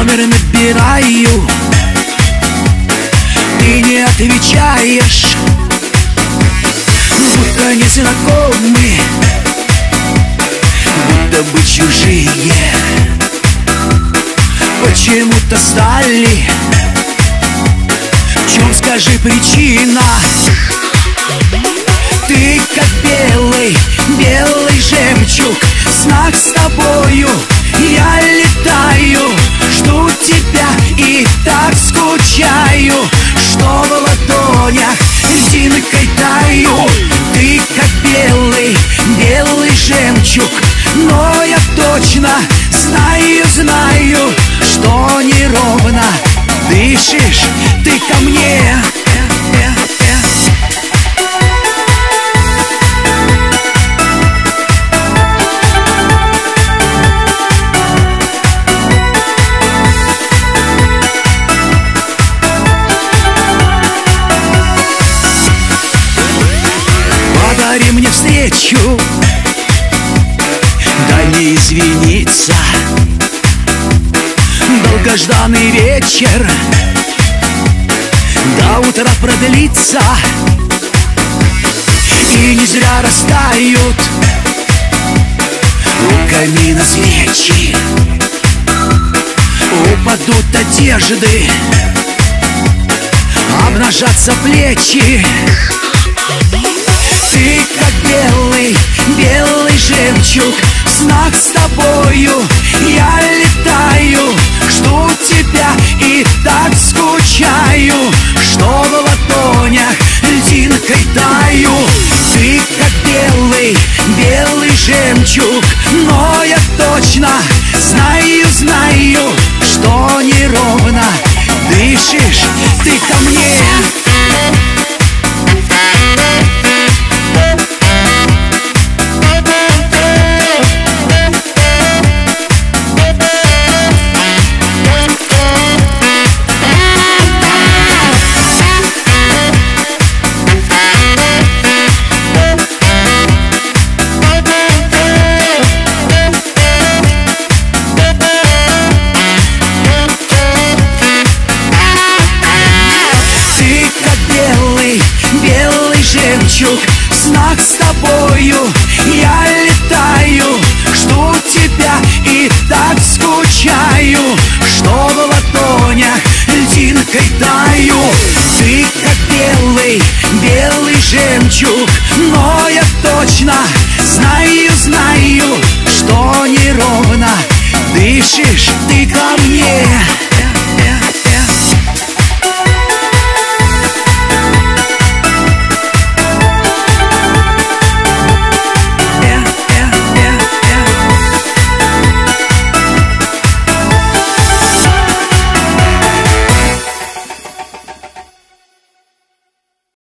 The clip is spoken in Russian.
номер набираю, ты не отвечаешь, будто не знакомы, будто бы чужие. Почему-то стали. В чем, скажи, причина? Ты как белый, белый жемчуг, знак с тобою я летаю, жду тебя и так скучаю, что в ладонях льдинкой таю. Ты как белый, белый жемчуг, но я точно знаю, что неровно дышишь ты ко мне. Подари мне встречу, дай мне извиниться. Долгожданный вечер до утра продлится, и не зря растают у камина свечи. Упадут одежды, обнажатся плечи. Ты как белый, белый жемчуг, знак с тобою я летаю, жду тебя и так скучаю, что в ладонях льдинкой таю. Ты как белый, белый жемчуг, но я точно знаю, что неровно дышишь ты ко мне. Знак с тобою я летаю, жду тебя и так скучаю, что в ладонях льдинкой таю. Ты как белый, белый жемчуг, но я точно знаю,